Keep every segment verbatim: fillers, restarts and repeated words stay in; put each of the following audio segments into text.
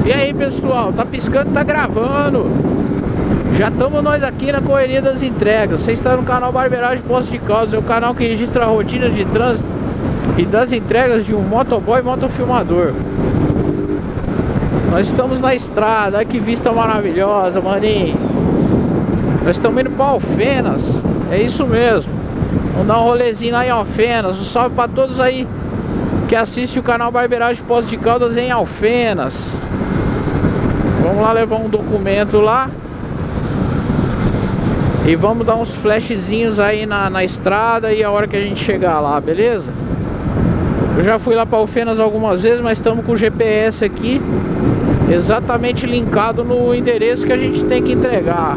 E aí, pessoal, tá piscando, tá gravando. Já estamos nós aqui na correria das entregas. Você está no canal Barbeiragem Poços de Caldas, é o canal que registra a rotina de trânsito e das entregas de um motoboy e motofilmador. Nós estamos na estrada, olha que vista maravilhosa, maninho. Nós estamos indo para Alfenas, é isso mesmo. Vamos dar um rolezinho lá em Alfenas. Um salve para todos aí que assistem o canal Barbeiragem Poços de Caldas em Alfenas. Vamos lá levar um documento lá. E vamos dar uns flashzinhos aí na, na estrada e a hora que a gente chegar lá, beleza? Eu já fui lá para Alfenas algumas vezes, mas estamos com o G P S aqui exatamente linkado no endereço que a gente tem que entregar.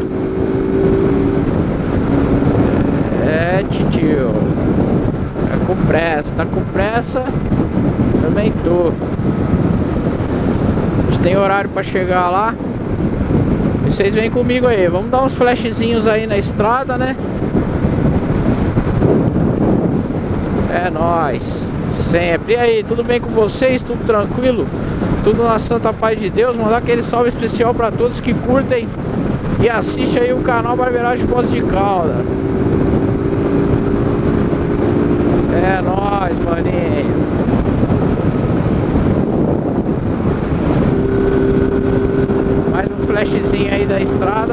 É, titio. É com pressa, tá com pressa? Também tô. A gente tem horário para chegar lá. E vocês vêm comigo aí, vamos dar uns flashzinhos aí na estrada, né? É nóis, sempre. E aí, tudo bem com vocês? Tudo tranquilo? Tudo na santa paz de Deus? Mandar aquele salve especial para todos que curtem e assistem aí o canal Barbeiragem Poços de Caldas. É nóis, maninho. Flashzinho aí da estrada.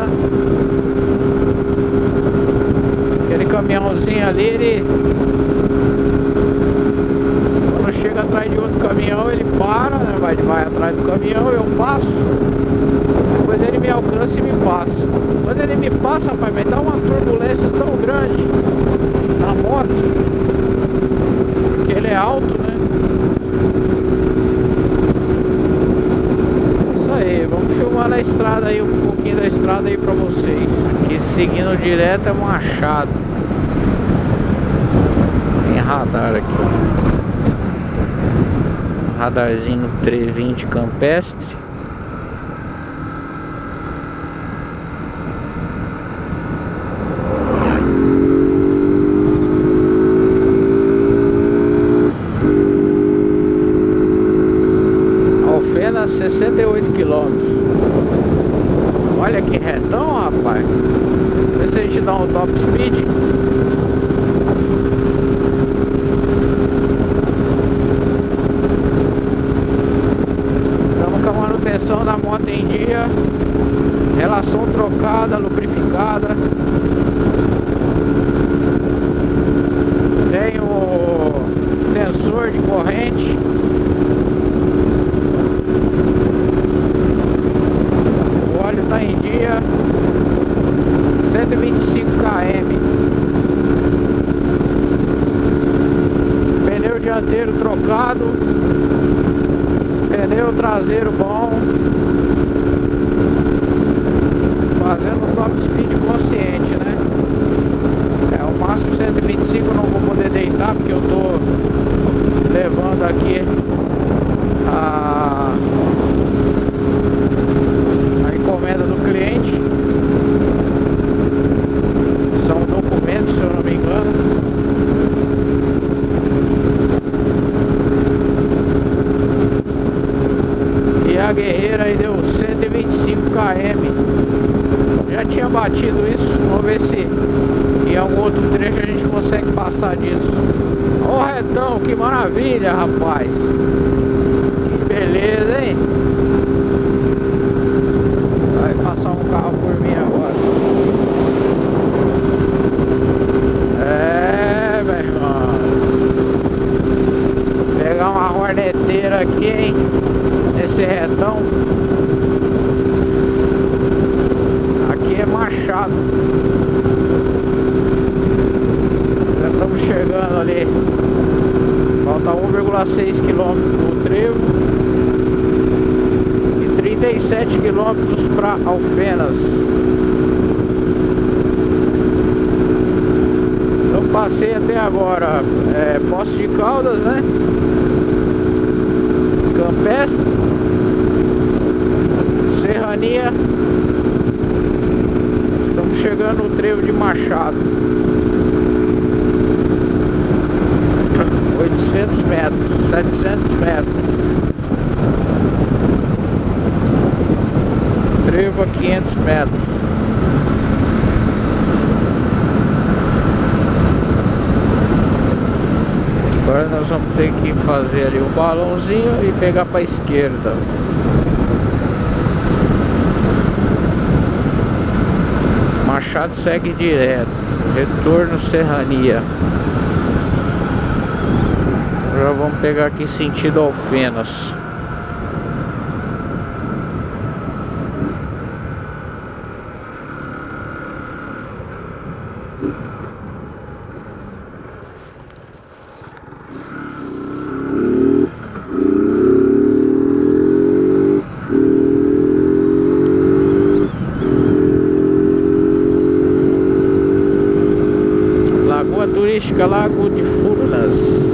Aquele caminhãozinho ali, ele quando chega atrás de outro caminhão ele para, né? vai, vai atrás do caminhão, eu passo. Depois ele me alcança e me passa. Quando ele me passa, rapaz, vai dar uma turbulência tão grande na moto, porque ele é alto, né? Vamos filmar na estrada aí, um pouquinho da estrada aí pra vocês. Aqui seguindo direto é Machado. Tem radar aqui. Radarzinho trezentos e vinte campestre. sessenta e oito quilômetros. Olha que retão, rapaz. Vê se a gente dá um top speed. Estamos com a manutenção da moto em dia. Relação trocada, lubrificada. Tem o tensor de corrente. Tá em dia, cento e vinte e cinco quilômetros. Pneu dianteiro trocado, pneu traseiro bom, fazendo um top speed consciente, né? É o máximo cento e vinte e cinco, não vou poder deitar porque eu tô levando aqui a encomenda do cliente. São documentos, se eu não me engano. E a guerreira aí deu cento e vinte e cinco quilômetros. Já tinha batido isso. Vamos ver se em algum outro trecho a gente consegue passar disso. Ó, oh, retão, que maravilha, rapaz. Que beleza, hein? Passar um carro por mim agora. É, meu irmão. Pegar uma horneteira aqui, hein? Nesse retão. Aqui é Machado. Já estamos chegando ali. Falta um vírgula seis quilômetros do trevo. trinta e sete quilômetros para Alfenas. Então passei até agora é, Poços de Caldas, né? Campestre, Serrania. Estamos chegando no trevo de Machado. oitocentos metros, setecentos metros. trevo a quinhentos metros. Agora nós vamos ter que fazer ali o balãozinho e pegar para a esquerda. Machado segue direto. Retorno Serrania. Agora vamos pegar aqui sentido Alfenas. Turística Lago de Furnas.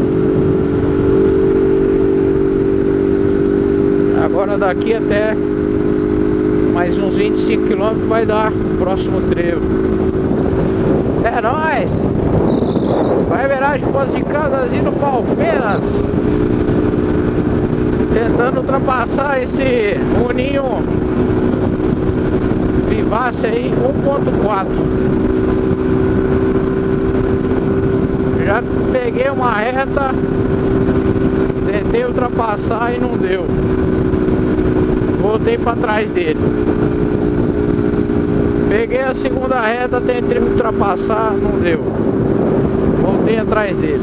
Agora daqui até mais uns vinte e cinco quilômetros vai dar o próximo trevo. É nóis! Vai virar de Poços de Caldas indo para Alfenas, tentando ultrapassar esse Uninho Vivace aí um ponto quatro. Já peguei uma reta, tentei ultrapassar e não deu. Voltei para trás dele. Peguei a segunda reta, tentei ultrapassar, não deu. Voltei atrás dele.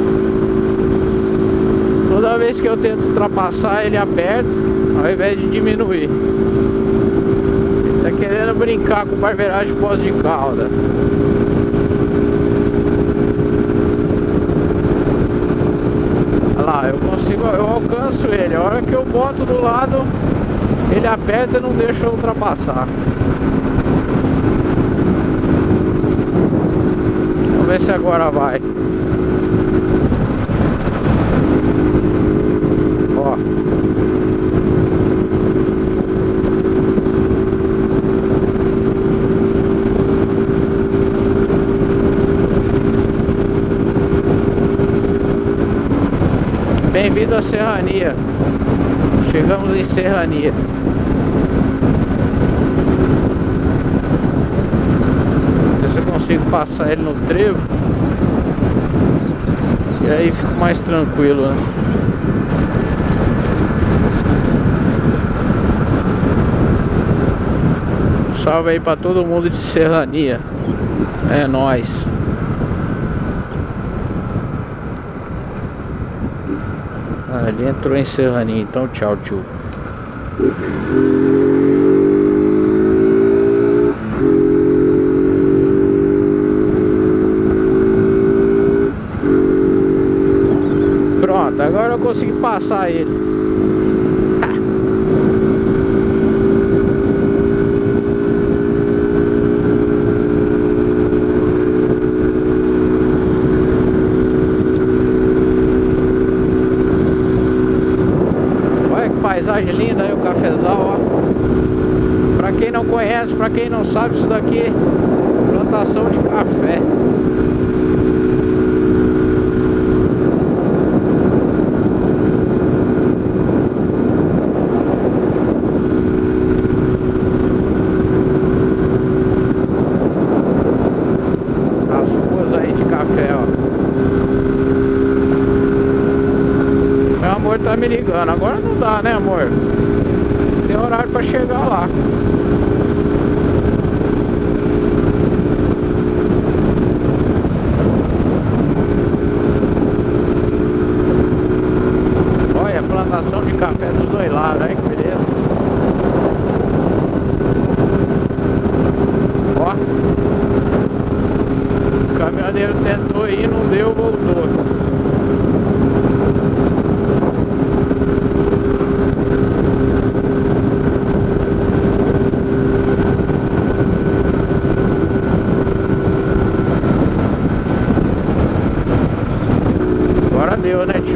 Toda vez que eu tento ultrapassar, ele aperta ao invés de diminuir. Ele tá querendo brincar com barbeiragem Poços de Caldas. Lá, eu consigo, eu alcanço ele. A hora que eu boto do lado, ele aperta e não deixa eu ultrapassar. Vamos ver se agora vai. Ó. Bem-vindo à Serrania. Chegamos em Serrania. Ver se eu consigo passar ele no trevo. E aí fico mais tranquilo, né? Salve aí pra todo mundo de Serrania. É nóis. Ah, ele entrou em Serrania, então tchau, tio. Pronto, agora eu consegui passar ele. Paisagem linda aí, o cafezal, ó. Pra quem não conhece, pra quem não sabe, isso daqui é plantação de café. As ruas aí de café, ó. Meu amor tá me ligando, agora não dá, né, amor? Tem horário pra chegar lá. Olha, plantação de café dos dois lados, aí que beleza. Ó, o caminhoneiro tentou ir, não deu, voltou. Deu, né, tio?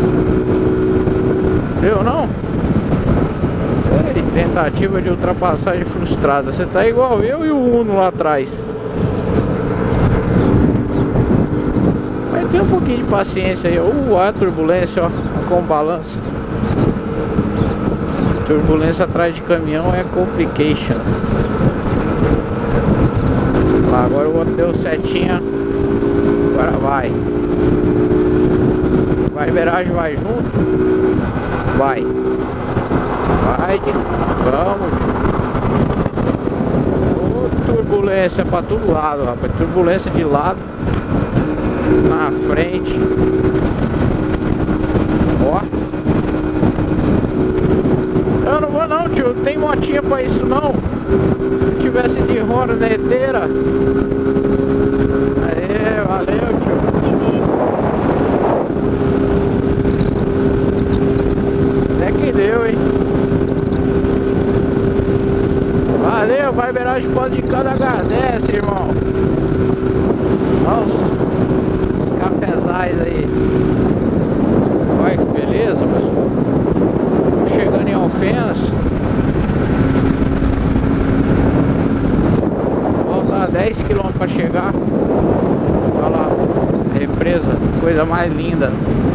Deu, não? Ei, tentativa de ultrapassagem frustrada. Você tá igual eu e o Uno lá atrás. Mas tem um pouquinho de paciência aí. Uh, a turbulência, ó. Com balanço. Turbulência atrás de caminhão é complications. Lá, agora o outro deu setinha. Agora vai. Vai, Liberagem, vai junto. Vai. Vai, tio. Vamos, tio. Ô, turbulência pra todo lado, rapaz. Turbulência de lado. Na frente. Ó. Eu não vou não, tio. Não tem motinha pra isso não. Se tivesse de roda neteira. Aê, valeu, tio. Até que deu, hein? Valeu, Barbeiragem Pode de Cada agradece, irmão. Olha os, os cafezais aí. Olha que beleza, pessoal. Estamos chegando em Alfenas. Falta dez quilômetros para chegar. Olha lá, represa, coisa mais linda.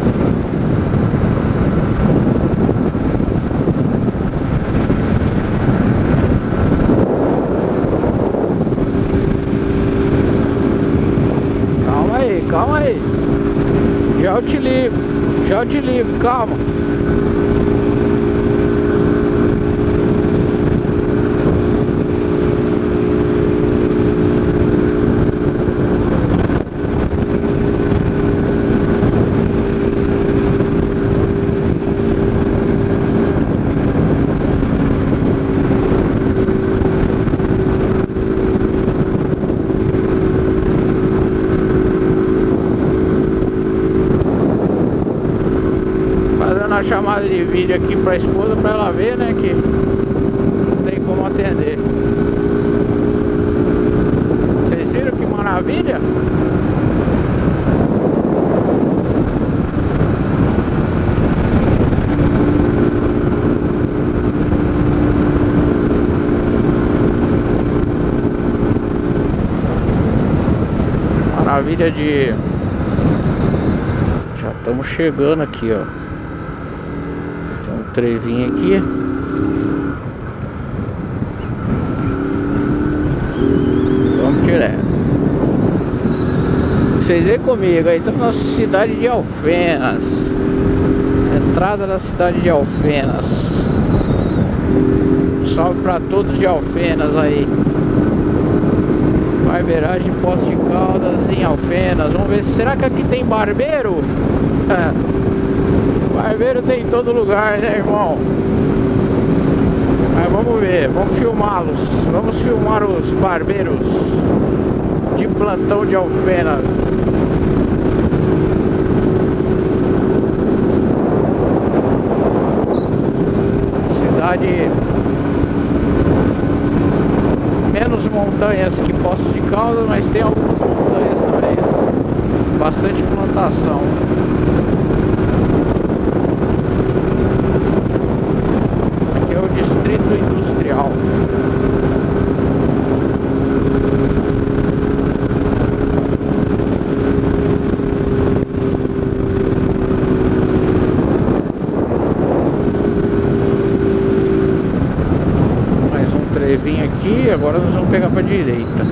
Calma aí, já eu te ligo, já eu te ligo, calma. A chamada de vídeo aqui pra esposa pra ela ver, né, que não tem como atender. Vocês viram que maravilha? Maravilha de... Já estamos chegando aqui, ó. Trevinho aqui. Vamos direto. Vocês vêm comigo aí, estamos na cidade de Alfenas. Entrada da cidade de Alfenas. Salve pra todos de Alfenas aí. Barbeiragem Poços de Caldas em Alfenas. Vamos ver, será que aqui tem barbeiro? Barbeiro tem em todo lugar, né, irmão? Mas vamos ver, vamos filmá-los. Vamos filmar os barbeiros de plantão de Alfenas. Cidade menos montanhas que Poços de Caldas, mas tem algumas montanhas também. Bastante plantação. Distrito Industrial. Mais um trevinho aqui, agora nós vamos pegar para direita.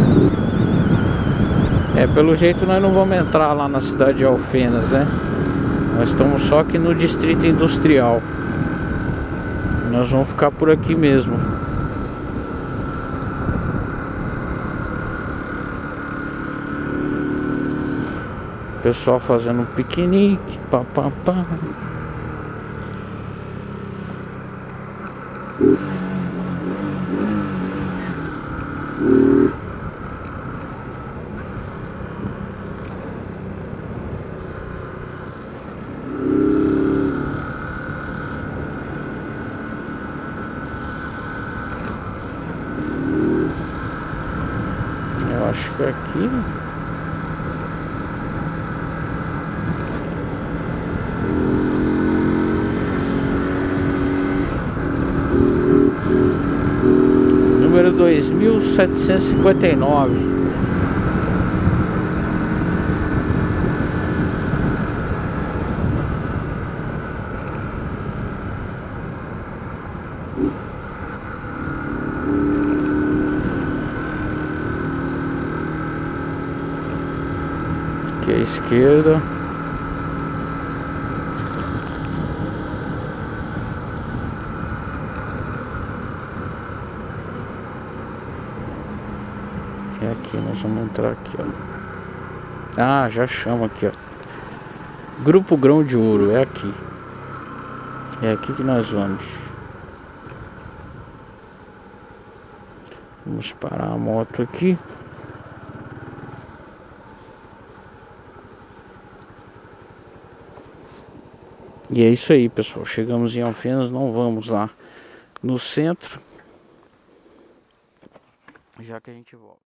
É, pelo jeito nós não vamos entrar lá na cidade de Alfenas, né? Nós estamos só aqui no Distrito Industrial. Nós vamos ficar por aqui mesmo. Pessoal fazendo um piquenique. Pá, pá, pá. Acho que é aqui. Número dois mil setecentos e cinquenta e nove. Aqui à esquerda. É aqui, nós vamos entrar aqui, ó. Ah, já chama aqui, ó. Grupo Grão de Ouro, é aqui. É aqui que nós vamos. Vamos parar a moto aqui. E é isso aí, pessoal. Chegamos em Alfenas, não vamos lá no centro, já que a gente volta.